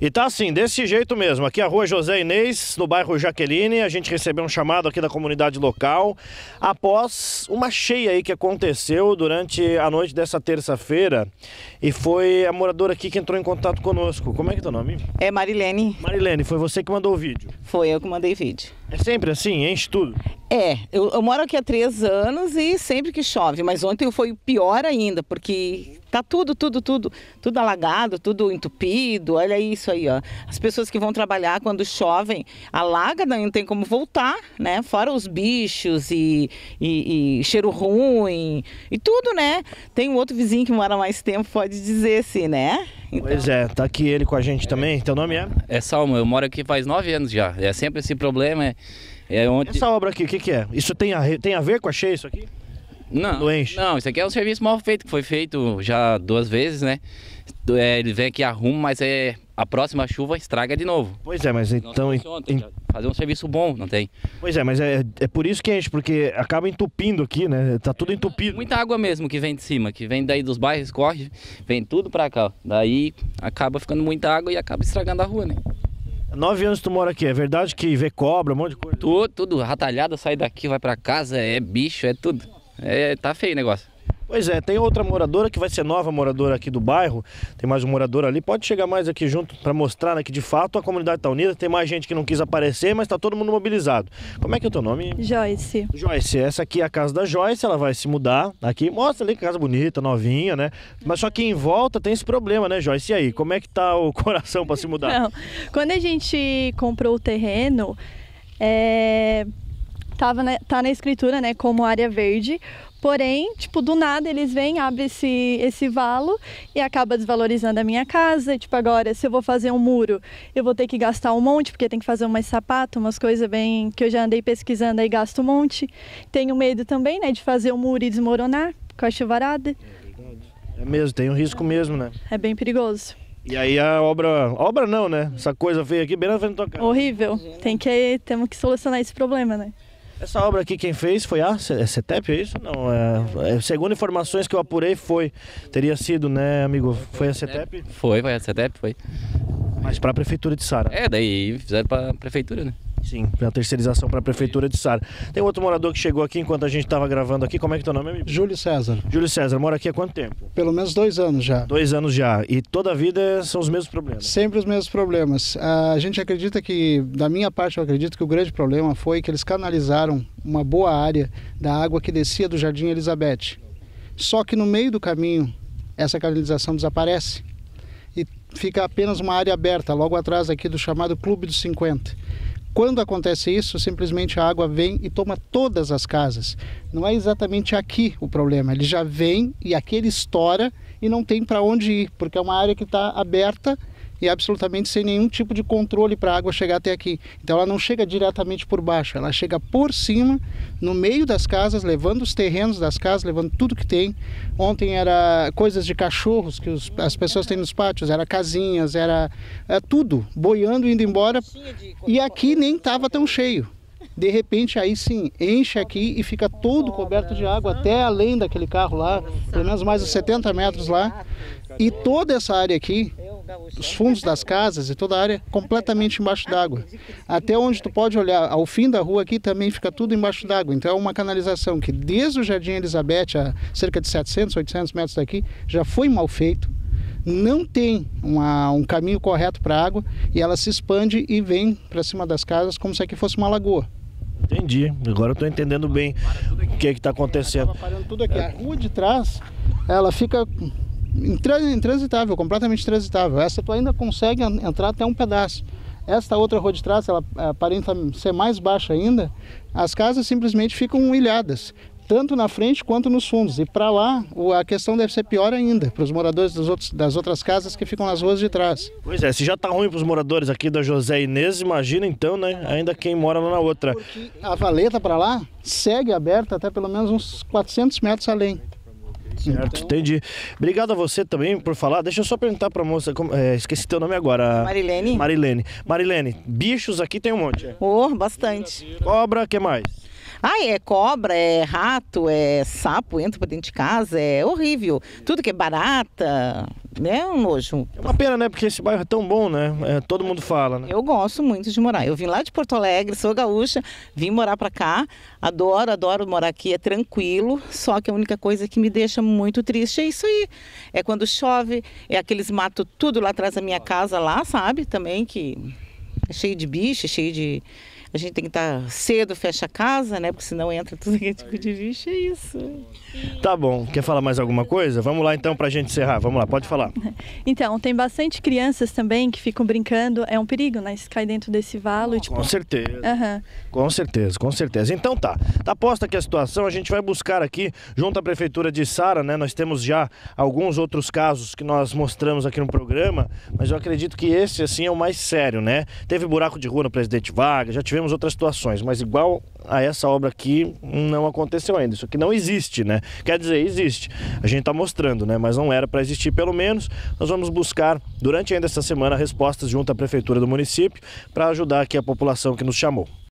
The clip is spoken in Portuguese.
E tá assim, desse jeito mesmo. Aqui é a rua José Inês, no bairro Jaqueline. A gente recebeu um chamado aqui da comunidade local após uma cheia aí que aconteceu durante a noite dessa terça-feira. E foi a moradora aqui que entrou em contato conosco. Como é que é teu nome? É Marilene. Marilene, foi você que mandou o vídeo? Foi eu que mandei vídeo. É sempre assim? Enche tudo? Eu moro aqui há 3 anos e sempre que chove, mas ontem foi pior ainda, porque tá tudo alagado, tudo entupido. Olha isso aí, ó. As pessoas que vão trabalhar quando chovem, alaga, não tem como voltar, né? Fora os bichos e cheiro ruim e tudo, né? Tem um outro vizinho que mora mais tempo, pode dizer assim, né? Então... Pois é, tá aqui ele com a gente também. Teu nome é? É Salmo, eu moro aqui faz 9 anos já. É sempre esse problema. Essa obra aqui, o que é? Isso tem a ver com a cheia, isso aqui? Não, isso aqui é um serviço mal feito, que foi feito já 2 vezes, né? Ele vem aqui, arruma, mas a próxima chuva estraga de novo. Pois é, mas então... Tem que fazer um serviço bom, não tem? Pois é, mas é por isso que enche, porque acaba entupindo aqui, né? Tá tudo entupido. Muita água mesmo que vem de cima, que vem daí dos bairros, corre, vem tudo pra cá, ó. Daí acaba ficando muita água e acaba estragando a rua, né? 9 anos tu mora aqui, é verdade que vê cobra, um monte de coisa? Tudo, ratalhada, sai daqui, vai pra casa, é bicho, é tudo. Tá feio o negócio. Pois é, tem outra moradora que vai ser nova moradora aqui do bairro, tem mais um morador ali, pode chegar mais aqui junto para mostrar, né, que de fato a comunidade está unida, tem mais gente que não quis aparecer, mas está todo mundo mobilizado. Como é que é o teu nome? Joyce. Joyce, essa aqui é a casa da Joyce, ela vai se mudar aqui, mostra ali que casa bonita, novinha, né? Mas só que em volta tem esse problema, né, Joyce? E aí, como é que tá o coração para se mudar? Não, quando a gente comprou o terreno, tá na escritura, né, como área verde. Porém, tipo, do nada eles vêm, abrem esse valo e acaba desvalorizando a minha casa. Tipo, agora, se eu vou fazer um muro, eu vou ter que gastar um monte, porque tem que fazer umas sapatos, umas coisas bem que eu já andei pesquisando aí, gasto um monte. Tenho medo também, né, de fazer um muro e desmoronar com a chuvarada. É verdade. É mesmo, tem um risco mesmo, né? É bem perigoso. E aí a obra não, né? Essa coisa feia aqui bem na frente da tua casa. Horrível. Temos que solucionar esse problema, né? Essa obra aqui quem fez foi a CETEP, é isso? Não, segundo informações que eu apurei teria sido, né, amigo? Foi a CETEP? Foi a CETEP, foi. Mas para a Prefeitura de Sara. Daí fizeram para a Prefeitura, né? Sim, para a terceirização para a Prefeitura de Sara. Tem outro morador que chegou aqui enquanto a gente estava gravando aqui. Como é que é teu nome, amigo? Júlio César. Júlio César, mora aqui há quanto tempo? Pelo menos 2 anos já. 2 anos já. E toda a vida são os mesmos problemas? Sempre os mesmos problemas. A gente acredita que, da minha parte, eu acredito que o grande problema foi que eles canalizaram uma boa área da água que descia do Jardim Elizabeth. Só que no meio do caminho, essa canalização desaparece e fica apenas uma área aberta, logo atrás aqui do chamado Clube dos 50. Quando acontece isso, simplesmente a água vem e toma todas as casas. Não é exatamente aqui o problema, ele já vem e aqui ele estoura e não tem para onde ir, porque é uma área que está aberta e absolutamente sem nenhum tipo de controle para a água chegar até aqui. Então ela não chega diretamente por baixo, ela chega por cima, no meio das casas, levando os terrenos das casas, levando tudo que tem. Ontem era coisas de cachorros que as pessoas têm nos pátios, era casinhas, era tudo, boiando, indo embora. E aqui nem estava tão cheio. De repente, aí sim, enche aqui e fica todo coberto de água, até além daquele carro lá, pelo menos mais de 70 metros lá. E toda essa área aqui, os fundos das casas e toda a área completamente embaixo d'água. Até onde tu pode olhar, ao fim da rua aqui também fica tudo embaixo d'água. Então é uma canalização que desde o Jardim Elizabeth, a cerca de 700, 800 metros daqui, já foi mal feito. Não tem um caminho correto para a água e ela se expande e vem para cima das casas como se aqui fosse uma lagoa. Entendi, agora eu estou entendendo bem o que está acontecendo. Parando tudo aqui. A rua de trás, ela fica intransitável, completamente intransitável. Essa tu ainda consegue entrar até um pedaço. Esta outra rua de trás, ela aparenta ser mais baixa ainda. As casas simplesmente ficam ilhadas, tanto na frente quanto nos fundos. E para lá, a questão deve ser pior ainda, para os moradores das outras casas que ficam nas ruas de trás. Pois é, se já está ruim para os moradores aqui da José Inês, imagina então, né, ainda quem mora lá na outra. Porque a valeta para lá segue aberta até pelo menos uns 400 metros além. Certo, então... entendi. Obrigado a você também por falar. Deixa eu só perguntar para a moça, esqueci teu nome agora. Marilene. Marilene, bichos aqui tem um monte. Bastante. Cobra, o que mais? Ah, é cobra, é rato, é sapo, entra pra dentro de casa, é horrível. Tudo que é barata, é um nojo. É uma pena, né? Porque esse bairro é tão bom, né? Todo mundo fala, né? Eu gosto muito de morar. Eu vim lá de Porto Alegre, sou gaúcha, vim morar pra cá. Adoro morar aqui, é tranquilo. Só que a única coisa que me deixa muito triste é isso aí. É quando chove, é aqueles matos tudo lá atrás da minha casa lá, sabe? Também que é cheio de bicho, cheio de... A gente tem que estar cedo, fecha a casa, né? Porque senão entra tudo aquele tipo de bicho, é isso. Tá bom. Quer falar mais alguma coisa? Vamos lá então pra gente encerrar. Vamos lá, pode falar. Então, tem bastante crianças também que ficam brincando. É um perigo, né? Se cai dentro desse valo. Tipo... Com certeza. Uhum. Com certeza. Então tá posta aqui a situação, a gente vai buscar aqui, junto à Prefeitura de Sara, né? Nós temos já alguns outros casos que nós mostramos aqui no programa, mas eu acredito que esse, assim, é o mais sério, né? Teve buraco de rua no Presidente Vargas, já tivemos outras situações, mas igual a essa obra aqui não aconteceu ainda. Isso aqui não existe, né? Quer dizer, existe. A gente tá mostrando, né? Mas não era para existir, pelo menos. Nós vamos buscar, durante ainda essa semana, respostas junto à Prefeitura do município para ajudar aqui a população que nos chamou.